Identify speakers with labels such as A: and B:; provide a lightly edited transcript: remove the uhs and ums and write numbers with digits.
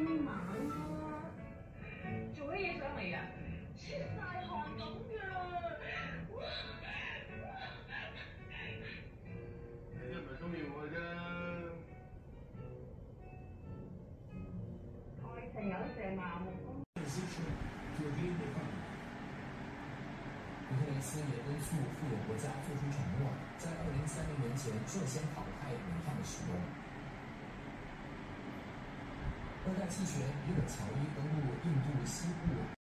A: 慢啊！做乜嘢上嚟啊？出晒汗咁嘅，
B: 你係咪中意我啫？
A: 愛情有時麻木。
C: 胡特雷斯也敦促富有国家做出承诺，在2030年前率先淘汰煤炭的使用。热带气旋伊尔乔伊登陆印度西部。